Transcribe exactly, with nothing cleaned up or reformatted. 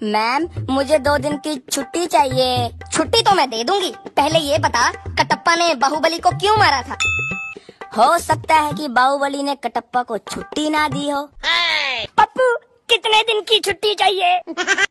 Ma'am मुझे दो दिन की छुट्टी चाहिए। छुट्टी तो मैं दे दूंगी, पहले ये बता कटप्पा ने बाहुबली को क्यों मारा था? हो सकता है कि बाहुबली ने कटप्पा को छुट्टी ना दी हो। पप्पू कितने दिन की छुट्टी चाहिए?